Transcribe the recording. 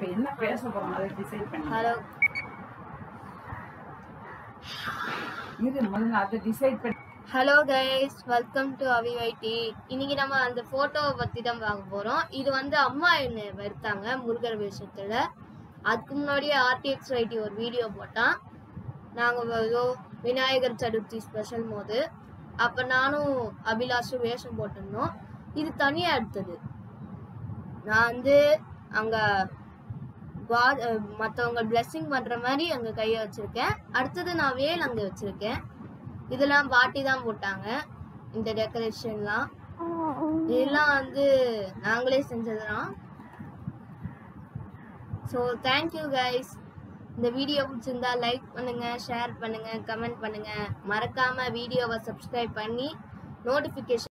என்ன பேச போறோம் அதை டிசைட் பண்ணி. ஹலோ இது முதல்ல அதை டிசைட் பண்ணி. ஹலோ கைஸ், வெல்கம் டு அவிவைடி. இன்னைக்கு நம்ம அந்த போட்டோவை பத்தி தான் பார்க்க போறோம். இது வந்து அம்மா என்ன எடுத்தாங்க முருகர் வேஷத்துல. அதுக்கு முன்னாடியே ஆர்டிஎக்ஸ் வைட்டி ஒரு வீடியோ போட்டான். நாங்கள் ஏதோ விநாயகர் சதுர்த்தி ஸ்பெஷல் போது அப்போ நானும் அபிலாஷும் வேஷம் போட்டிருந்தோம். இது தனியாக எடுத்தது. நான் வந்து அங்கே மற்றவங்க பிளெஸ்ஸிங் பண்ணுற மாதிரி அங்கே கையை வச்சுருக்கேன். அடுத்தது நான் வேல் அங்கே வச்சுருக்கேன். இதெல்லாம் பாட்டி தான் போட்டாங்க. இந்த டெக்கரேஷன்லாம் இதெல்லாம் வந்து நாங்களே செஞ்சதுதான். So thank you guys. இந்த வீடியோ பிடிச்சிருந்தா லைக் பண்ணுங்க, ஷேர் பண்ணுங்க, கமெண்ட் பண்ணுங்க. மறக்காம வீடியோவை சப்ஸ்கிரைப் பண்ணி நோட்டிஃபிகேஷன்